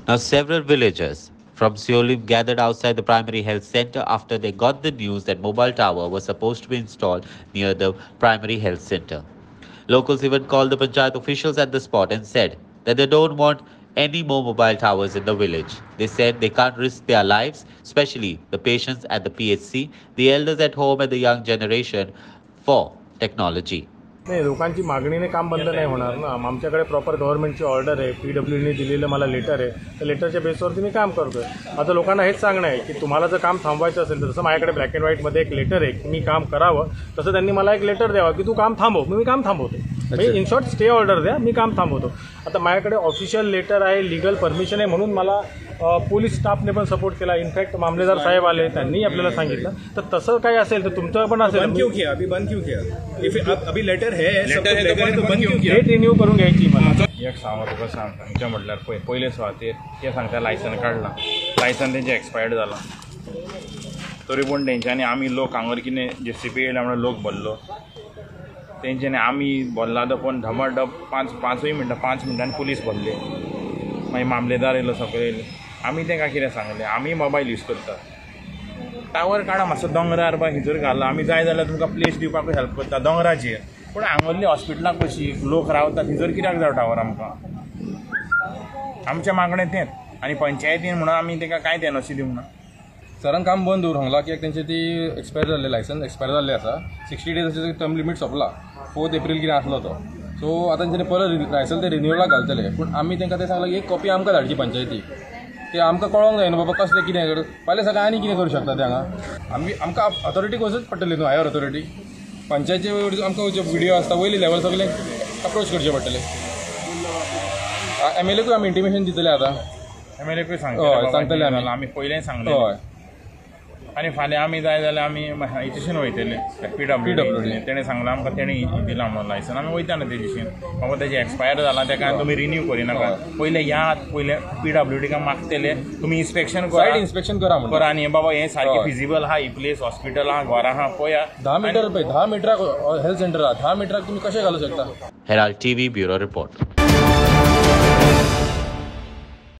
Now, several villagers from Siolim gathered outside the primary health center after they got the news that mobile tower was supposed to be installed near the primary health center. Locals even called the panchayat officials at the spot and said that they don't want any more mobile towers in the village. They said they can't risk their lives, especially the patients at the PHC, the elders at home, and the young generation for technology. नाही, लोकांची मागणीने काम बंद नाही होणार ना. आमच्याकडे proper गव्हर्नमेंटची order आहे, PWDने दिलेलं मला लेटर आहे, त्या लेटरच्या बेसवरती मी काम करतोय. आता लोकांना हेच सांगणं आहे की तुम्हाला जर काम थांबवायचं असेल तर जसं माझ्याकडे ब्लॅक अँड व्हाईटमध्ये एक लेटर आहे की मी काम करावं, तसं त्यांनी मला एक लेटर द्यावं की तू काम थांबव. मी काम थांबवतो. म्हणजे इन शॉर्ट स्टे ऑर्डर द्या, मी काम थांबवतो. आता माझ्याकडे ऑफिशियल लेटर आहे, लीगल परमिशन आहे, म्हणून मला पोलीस स्टाफने पण सपोर्ट केला. इनफॅक्ट मामलेदार साहेब आले, त्यांनी आपल्याला सांगितलं. तर तसं काही असेल तर तुमचं पण असेल. बंद क्यों किया? अभी लेटर है तो बंद क्यों किया? डेट रिन्यू करून घ्यायची मला. एक सांगू तुका सांगच्या म्हटल्यार पयले सुवातेर ते सांगता लायसन काडलां, लायसन तेंचें एक्सपायर्ड जालां. तरी पूण तेंच्यांनी आमी लोक हांगर कितें JCP येयल्या म्हणून लोक भरलो. तेंच्यांनी आमी भरला तो पण धमाधम 5 मिनटांनी पुलीस भरले. मागीर मामलेदार येयलो, सगळे येयले. आमी तेंकां कितें सांगलें, आमी मोबायल यूज करता. टावर काडा मातसो दोंगरार बा हिजर घाला, आमी जाय जाल्यार तुमकां प्लेस दिवपाकूय हेल्प करता दोंगराचेर. पूण हांगरली हॉस्पिटलां कशी लोक रावतात हिजर कित्याक जाय टावर आमकां? आमचें मागणें तेंच. आनी पंचायतीन म्हणून आमी तेका कांयच एनओसी दिवंक ना. सरान काम बंद दवरूंक लागला कित्याक तेंचे ती एक्सपायर जाल्ले लायसन एक्सपायर जाल्लें आसा. 60 डेजाचें टर्म लिमीट सोंपला. 4 एप्रील कितें आसलो तो. सो आतां तेंच्यांनी परत लायसन ते रिन्युअलाक घालतले. पूण आमी तेंकां तें सांगलां की एक कॉपी आमकां धाडची पंचायतीक. ते आमकां कळोंक जाय न्हू बाबा कसलें कितें कर. फाल्यां सकाळीं आनी कितें करूं शकता ते हांगा. आमकां अथॉरिटीक वचूंच पडटलें न्हू, हायर अथॉरिटी. पंचायतीचे आमकां जे व्हिडियो आसता वयली लेवल सगळें अप्रोच करचें पडटलें. MLAकूय आमी इंटिमेशन दितले आतां. MLAकूय सांगतले आमी पयलें सांगलें. हय. आनी फाल्यां आमी जाय जाल्यार आमी हेचेशन वयतले PWD. तेणें सांगलां आमकां तेणें दिलां म्हणून लायसन. आमी वयता ना तेजेशीन. बाबा तेजें एक्सपायर जालां तेका तुमी रिन्यू करिनाका. पयलें याद पयलें PWDक मागतले तुमी इन्स्पेक्शन करा, सायट इन्स्पेक्शन करा आनी बाबा हें सारकें फिजिबल आहा, ही प्लेस हॉस्पिटल आहा, घरां आहा, पळया. 10 मिटर 10 मिटराक हेल्थ सेंटर आहा. 10 मिटराक तुमी कशें घालूं शकता? Herald TV Bureau Report.